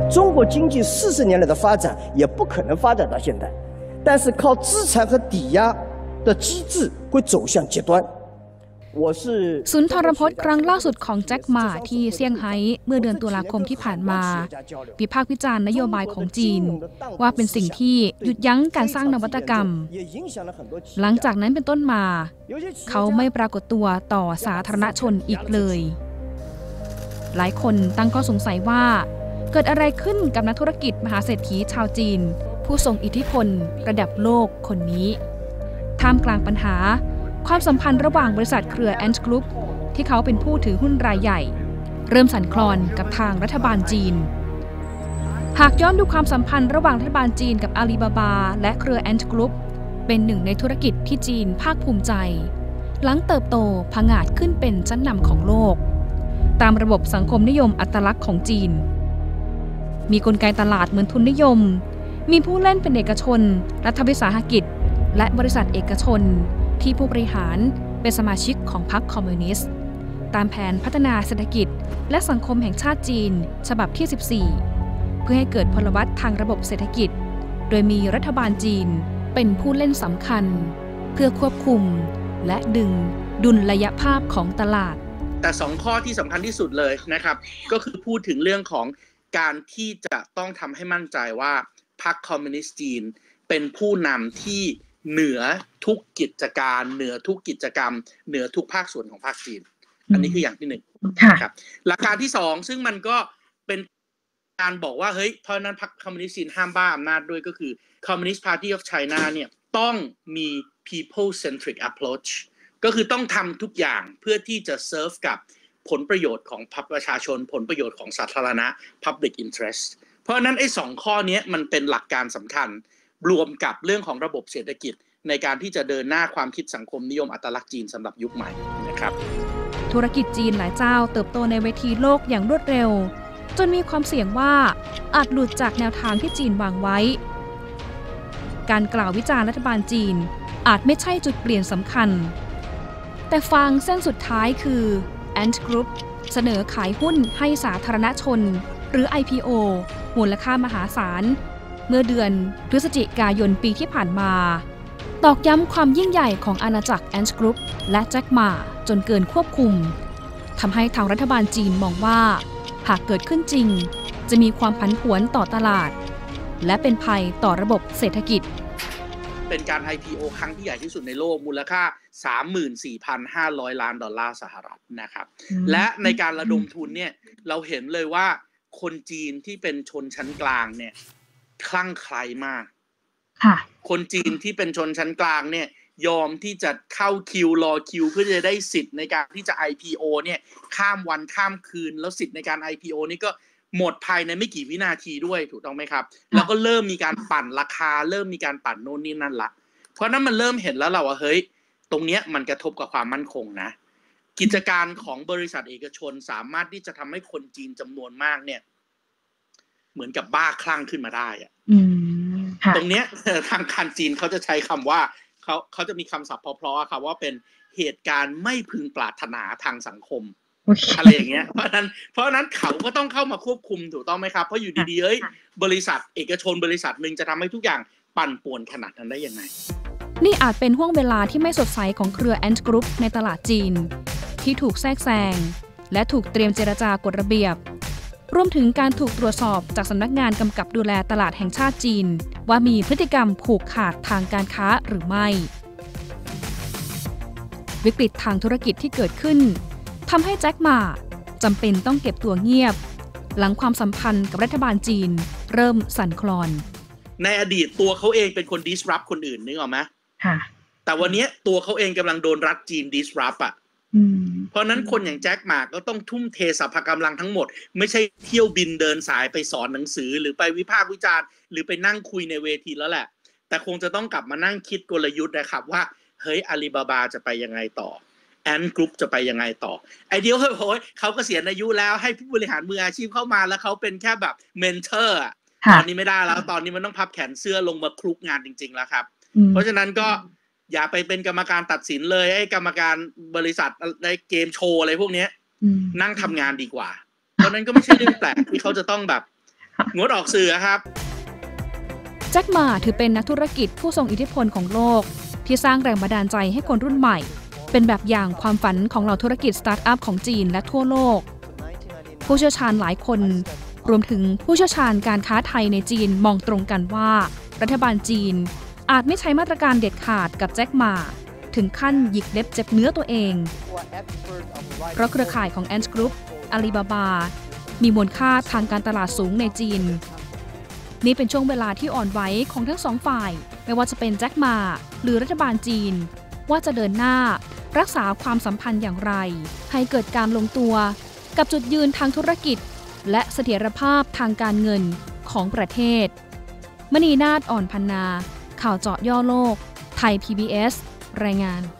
中国经济40年来的发展也不可能发展到现在，但是靠资产和抵押的机制会走向极端。 ศูนย์ทรพจน์ครั้งล่าสุดของแจ็คหม่าที่เซี่ยงไฮ้เมื่อเดือนตุลาคมที่ผ่านมาวิพากษ์วิจารณ์นโยบายของจีนว่าเป็นสิ่งที่หยุดยั้งการสร้างนวัตกรรมหลังจากนั้นเป็นต้นมาเขาไม่ปรากฏตัวต่อสาธารณชนอีกเลยหลายคนตั้งข้อสงสัยว่าเกิดอะไรขึ้นกับนักธุรกิจมหาเศรษฐีชาวจีนผู้ทรงอิทธิพลระดับโลกคนนี้ท่ามกลางปัญหาความสัมพันธ์ระหว่างบริษัทเครือ Ant Group ที่เขาเป็นผู้ถือหุ้นรายใหญ่เริ่มสั่นคลอนกับทางรัฐบาลจีนหากย้อนดูความสัมพันธ์ระหว่างรัฐบาลจีนกับอาลีบาบาและเครือ Ant Group เป็นหนึ่งในธุรกิจที่จีนภาคภูมิใจหลังเติบโตผงาดขึ้นเป็นชั้นนำของโลกตามระบบสังคมนิยมอัตลักษณ์ของจีนมีกลไกตลาดเหมือนทุนนิยมมีผู้เล่นเป็นเอกชนรัฐวิสาหกิจและบริษัทเอกชนที่ผู้บริหารเป็นสมาชิกของพรรคคอมมิวนิสต์ตามแผนพัฒนาเศรษฐกิจและสังคมแห่งชาติจีนฉบับที่ 14 เพื่อให้เกิดพลวัตทางระบบเศรษฐกิจโดยมีรัฐบาลจีนเป็นผู้เล่นสำคัญเพื่อควบคุมและดึงดุลยภาพของตลาดแต่2ข้อที่สำคัญที่สุดเลยนะครับก็คือพูดถึงเรื่องของการที่จะต้องทำให้มั่นใจว่าพรรคคอมมิวนิสต์จีนเป็นผู้นำที่เหนือทุกกิจการเหนือทุกกิจกรรมเหนือทุกภาคส่วนของภาคจีนอันนี้คืออย่างที่1ครับหลักการที่2ซึ่งมันก็เป็นการบอกว่าเฮ้ยเพราะนั้นพรรคคอมมิวนิสต์จีนห้ามบ้าอำนาจด้วยก็คือ Communist Party of China เนี่ยต้องมี people centric approach ก็คือต้องทำทุกอย่างเพื่อที่จะเซิร์ฟกับผลประโยชน์ของประชาชนผลประโยชน์ของสาธารณะ public interest เพราะฉะนั้นไอ้2ข้อนี้มันเป็นหลักการสำคัญรวมกับเรื่องของระบบเศรษฐกิจในการที่จะเดินหน้าความคิดสังคมนิยมอัตลักษณ์จีนสำหรับยุคใหม่นะครับธุรกิจจีนหลายเจ้าเติบโตในเวทีโลกอย่างรวดเร็วจนมีความเสี่ยงว่าอาจหลุดจากแนวทางที่จีนวางไว้การกล่าววิจารณ์รัฐบาลจีนอาจไม่ใช่จุดเปลี่ยนสำคัญแต่ฟางเส้นสุดท้ายคือ Ant Group เสนอขายหุ้นให้สาธารณชนหรือ IPO มูลค่ามหาศาลเมื่อเดือนพฤศจิกายนปีที่ผ่านมาตอกย้ำความยิ่งใหญ่ของอาณาจักร Ant Group และแจ็คหม่าจนเกินควบคุมทำให้ทางรัฐบาลจีนมองว่าหากเกิดขึ้นจริงจะมีความผันผวนต่อตลาดและเป็นภัยต่อระบบเศรษฐกิจเป็นการ IPO ครั้งที่ใหญ่ที่สุดในโลกมูลค่า 34,500 ล้านดอลลาร์สหรัฐนะครับและในการระดมทุนเนี่ยเราเห็นเลยว่าคนจีนที่เป็นชนชั้นกลางเนี่ยคลั่งไคล้มากคนจีนที่เป็นชนชั้นกลางเนี่ยยอมที่จะเข้าคิวรอคิวเพื่อจะได้สิทธิ์ในการที่จะ IPO เนี่ยข้ามวันข้ามคืนแล้วสิทธิ์ในการ IPO นี่ก็หมดภายในไม่กี่วินาทีด้วยถูกต้องไหมครับแล้วก็เริ่มมีการปั่นราคาเริ่มมีการปั่นโน่นนี่นั่นละเพราะนั้นมันเริ่มเห็นแล้วเราว่าเฮ้ยตรงเนี้ยมันกระทบกับความมั่นคงนะกิจการของบริษัทเอกชนสามารถที่จะทำให้คนจีนจำนวนมากเนี่ยเหมือนกับบ้าคลั่งขึ้นมาได้อะตรงเนี้ยทางการจีนเขาจะใช้คำว่าเขาจะมีคำศัพท์เพราะๆครับว่าเป็นเหตุการณ์ไม่พึงปรารถนาทางสังคมอะไรอย่างเงี้ยเพราะนั้นเขาก็ต้องเข้ามาควบคุมถูกต้องไหมครับเพราะอยู่ดีๆเอ้ยบริษัทเอกชนบริษัทหนึ่งจะทำให้ทุกอย่างปั่นป่วนขนาดนั้นได้ยังไงนี่อาจเป็นห่วงเวลาที่ไม่สดใสของเครือ Ant Group ในตลาดจีนที่ถูกแทรกแซงและถูกเตรียมเจรจากฎระเบียบรวมถึงการถูกตรวจสอบจากสำนักงานกำกับดูแลตลาดแห่งชาติจีนว่ามีพฤติกรรมผูกขาดทางการค้าหรือไม่วิกฤตทางธุรกิจที่เกิดขึ้นทำให้แจ็คหม่าจำเป็นต้องเก็บตัวเงียบหลังความสัมพันธ์กับรัฐบาลจีนเริ่มสั่นคลอนในอดีตตัวเขาเองเป็นคน disrupt คนอื่นนึกออกไหมค่ะแต่วันนี้ตัวเขาเองกำลังโดนรัฐจีน disrupt อ่ะเพราะนั้นคนอย่างแจ็คหม่าก็ต้องทุ่มเทสรรพกำลังทั้งหมดไม่ใช่เที่ยวบินเดินสายไปสอนหนังสือหรือไปวิพากษ์วิจารณ์หรือไปนั่งคุยในเวทีแล้วแหละแต่คงจะต้องกลับมานั่งคิดกลยุทธ์นะครับว่าเฮ้ยอาลีบาบาจะไปยังไงต่อAnt Group จะไปยังไงต่อไอเดียเขาเกษียณอายุแล้วให้ผู้บริหารมืออาชีพเข้ามาแล้วเขาเป็นแค่แบบเมนเทอร์ตอนนี้ไม่ได้แล้วตอนนี้มันต้องพับแขนเสื้อลงมาคลุกงานจริงๆแล้วครับเพราะฉะนั้นก็อย่าไปเป็นกรรมการตัดสินเลยไอ้กรรมการบริษัทในเกมโชว์อะไรพวกนี้นั่งทำงานดีกว่าเพราะนั้นก็ไม่ใช่เรื่องแปลกที่เขาจะต้องแบบงดออกสื่อครับแจ็คหม่าถือเป็นนักธุรกิจผู้ทรงอิทธิพลของโลกที่สร้างแรงบันดาลใจให้คนรุ่นใหม่เป็นแบบอย่างความฝันของเหล่าธุรกิจสตาร์ทอัพของจีนและทั่วโลกผู้เชี่ยวชาญหลายคนรวมถึงผู้เชี่ยวชาญการค้าไทยในจีนมองตรงกันว่ารัฐบาลจีนอาจไม่ใช้มาตรการเด็ดขาดกับแจ็คหม่าถึงขั้นหยิกเล็บเจ็บเนื้อตัวเองเพราะเครือข่ายของ Ant Group อาลีบาบามีมูลค่าทางการตลาดสูงในจีนนี่เป็นช่วงเวลาที่อ่อนไหวของทั้งสองฝ่ายไม่ว่าจะเป็นแจ็คหม่าหรือรัฐบาลจีนว่าจะเดินหน้ารักษาความสัมพันธ์อย่างไรให้เกิดการลงตัวกับจุดยืนทางธุรกิจและเสถียรภาพทางการเงินของประเทศมณีนาฏ อ่อนพันนาข่าวเจาะย่อโลกไทย PBS รายงาน